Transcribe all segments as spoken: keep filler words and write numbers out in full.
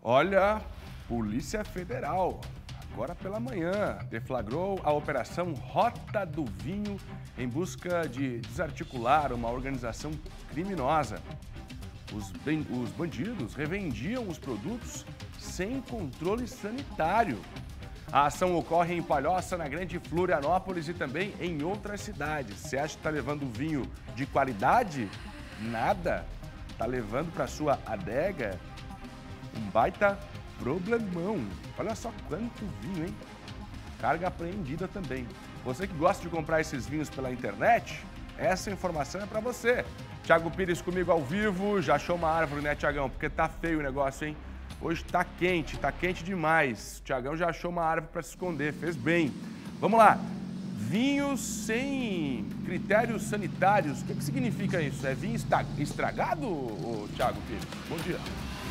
Olha, Polícia Federal, agora pela manhã, deflagrou a Operação Rota do Vinho em busca de desarticular uma organização criminosa. Os, ben- os bandidos revendiam os produtos sem controle sanitário. A ação ocorre em Palhoça, na Grande Florianópolis e também em outras cidades. Você acha que está levando vinho de qualidade? Nada. Está levando para sua adega um baita problemão. Olha só quanto vinho, hein? Carga apreendida também. Você que gosta de comprar esses vinhos pela internet, essa informação é para você. Thiago Pires comigo ao vivo. Já achou uma árvore, né, Thiagão? Porque tá feio o negócio, hein? Hoje tá quente, tá quente demais. O Thiagão já achou uma árvore para se esconder, fez bem. Vamos lá. Vinhos sem critérios sanitários. O que, que significa isso? É vinho estragado, ô, Thiago Pires? Bom dia.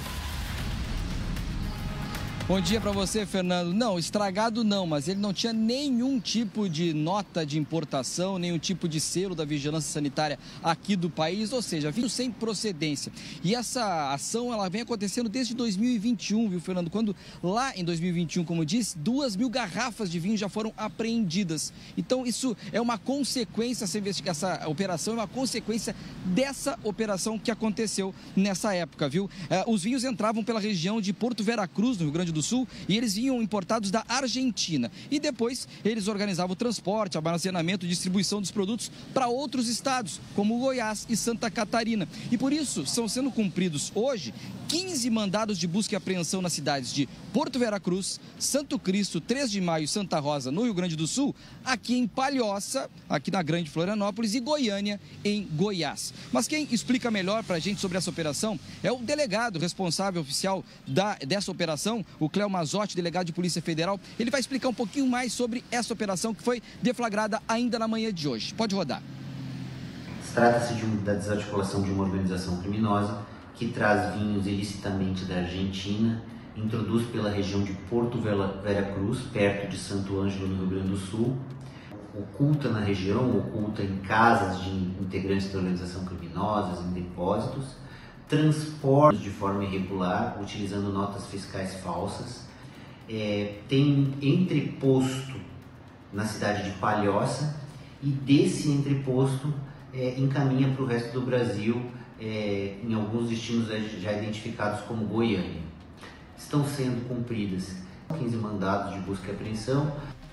Bom dia para você, Fernando. Não, estragado não, mas ele não tinha nenhum tipo de nota de importação, nenhum tipo de selo da vigilância sanitária aqui do país, ou seja, vinho sem procedência. E essa ação, ela vem acontecendo desde dois mil e vinte e um, viu, Fernando? Quando lá em dois mil e vinte e um, como disse, duas mil garrafas de vinho já foram apreendidas. Então, isso é uma consequência, essa, investigação, essa operação é uma consequência dessa operação que aconteceu nessa época, viu? Eh, os vinhos entravam pela região de Porto Vera Cruz, no Rio Grande do Sul, e eles vinham importados da Argentina. E depois eles organizavam o transporte, armazenamento e distribuição dos produtos para outros estados, como Goiás e Santa Catarina. E por isso estão sendo cumpridos hoje quinze mandados de busca e apreensão nas cidades de Porto Vera Cruz, Santo Cristo, três de maio e Santa Rosa, no Rio Grande do Sul, aqui em Palhoça, aqui na Grande Florianópolis, e Goiânia, em Goiás. Mas quem explica melhor para a gente sobre essa operação é o delegado responsável oficial da, dessa operação, o Cléo Mazotti, delegado de Polícia Federal. Ele vai explicar um pouquinho mais sobre essa operação que foi deflagrada ainda na manhã de hoje. Pode rodar. Trata-se de um, da desarticulação de uma organização criminosa que traz vinhos ilicitamente da Argentina, introduz pela região de Porto Vera Cruz, perto de Santo Ângelo, no Rio Grande do Sul, oculta na região, oculta em casas de integrantes da organização criminosa, em depósitos, transporta de forma irregular, utilizando notas fiscais falsas, é, tem entreposto na cidade de Palhoça e desse entreposto é, encaminha para o resto do Brasil, é, em alguns destinos já identificados como Goiânia. Estão sendo cumpridas quinze mandados de busca e apreensão.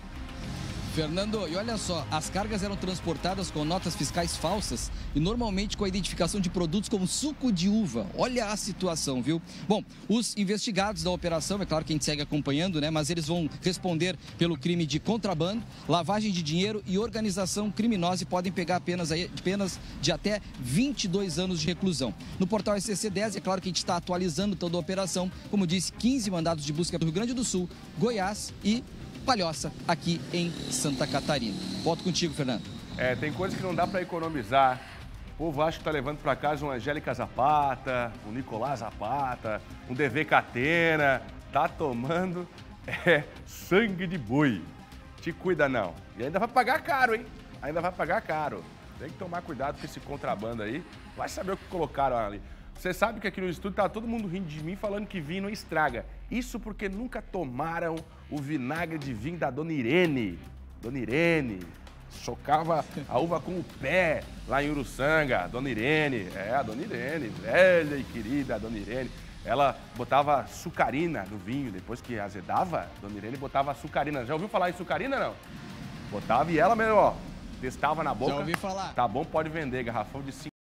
Fernando, e olha só, as cargas eram transportadas com notas fiscais falsas e normalmente com a identificação de produtos como suco de uva. Olha a situação, viu? Bom, os investigados da operação, é claro que a gente segue acompanhando, né? Mas eles vão responder pelo crime de contrabando, lavagem de dinheiro e organização criminosa e podem pegar apenas, aí, apenas de até vinte e dois anos de reclusão. No portal S C C dez, é claro que a gente está atualizando toda a operação. Como disse, quinze mandados de busca do Rio Grande do Sul, Goiás e Palhoça, aqui em Santa Catarina. Volto contigo, Fernando. É, tem coisa que não dá para economizar. O povo acha que tá levando para casa um Angélica Zapata, um Nicolás Zapata, um D V Catena. Tá tomando é, sangue de boi. Te cuida não. E ainda vai pagar caro, hein? Ainda vai pagar caro. Tem que tomar cuidado com esse contrabando aí. Vai saber o que colocaram ali. Você sabe que aqui no estúdio tá todo mundo rindo de mim, falando que vinho não estraga. Isso porque nunca tomaram o vinagre de vinho da Dona Irene. Dona Irene chocava a uva com o pé lá em Uruçanga. Dona Irene, é a Dona Irene, velha e querida Dona Irene. Ela botava açucarina no vinho, depois que azedava, Dona Irene botava açucarina. Já ouviu falar em açucarina, não? Botava e ela mesmo, ó, testava na boca. Já ouvi falar. Tá bom, pode vender, garrafão de cinco.